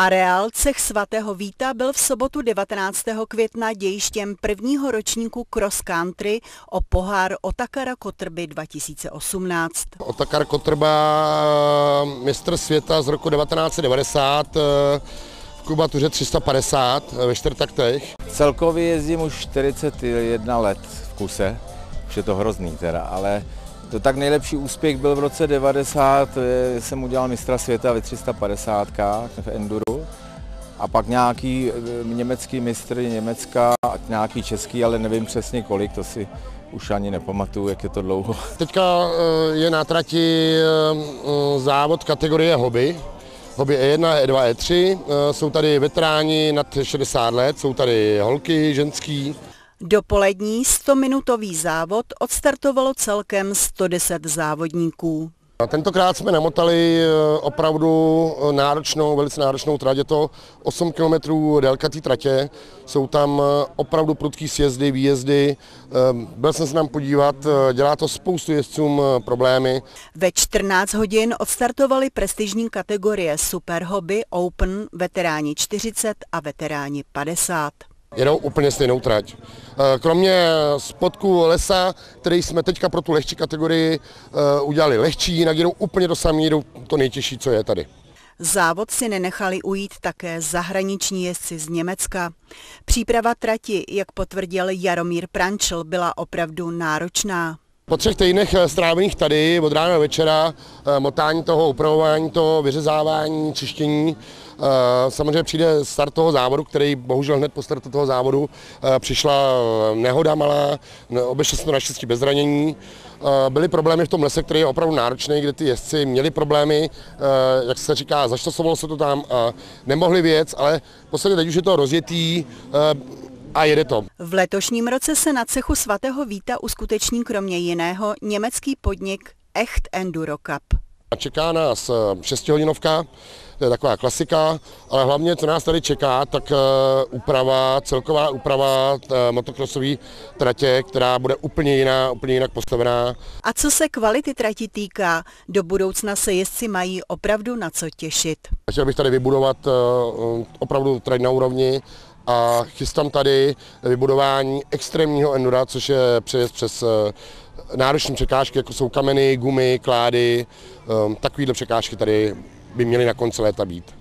Areál Cech svatého Víta byl v sobotu 19. května dějištěm prvního ročníku cross country o pohár Otakara Kotrby 2018. Otakar Kotrba, mistr světa z roku 1990, v kubatuře 350 ve čtyřtaktech. Celkově jezdím už 41 let v kuse, už je to hrozný teda, ale to tak nejlepší úspěch byl v roce 90, jsem udělal mistra světa ve 350 v enduru a pak nějaký německý mistr Německa a nějaký český, ale nevím přesně kolik, to si už ani nepamatuju, jak je to dlouho. Teďka je na trati závod kategorie hobby. Hobby E1, E2, E3, jsou tady veteráni nad 60 let, jsou tady holky, ženský. Dopolední 100-minutový závod odstartovalo celkem 110 závodníků. Tentokrát jsme namotali opravdu velice náročnou trať, je to 8 km délka té tratě, jsou tam opravdu prudký sjezdy, výjezdy, byl jsem se tam podívat, dělá to spoustu jezdcům problémy. Ve 14 hodin odstartovaly prestižní kategorie Super Hobby, Open, veteráni 40 a veteráni 50. Jedou úplně stejnou trať. Kromě spodku lesa, který jsme teďka pro tu lehčí kategorii udělali lehčí, jinak jedou úplně to samé, jedou to nejtěžší, co je tady. Závod si nenechali ujít také zahraniční jezdci z Německa. Příprava trati, jak potvrdil Jaromír Prančl, byla opravdu náročná. Po 3 týdnech strávených tady od rána do večera, motání toho, upravování toho, vyřezávání, čištění, samozřejmě přijde start toho závodu, který bohužel hned po startu toho závodu přišla nehoda malá, obešlo se to naštěstí bez zranění. Byly problémy v tom lese, který je opravdu náročný, kde ty jezdci měli problémy, jak se říká, zaštosovalo se to tam a nemohli věc, ale posledně teď už je to rozjetý, a jede to. V letošním roce se na cechu svatého Víta uskuteční kromě jiného německý podnik Echt Enduro Cup. Čeká nás 6hodinovka, to je taková klasika, ale hlavně, co nás tady čeká, tak celková úprava motokrosové tratě, která bude úplně jinak postavená. A co se kvality trati týká, do budoucna se jezdci mají opravdu na co těšit. Chtěl bych tady vybudovat opravdu trať na úrovni, a chystám tady vybudování extrémního endura, což je přejezd přes náročné překážky, jako jsou kameny, gumy, klády. Takovéhle překážky tady by měly na konci léta být.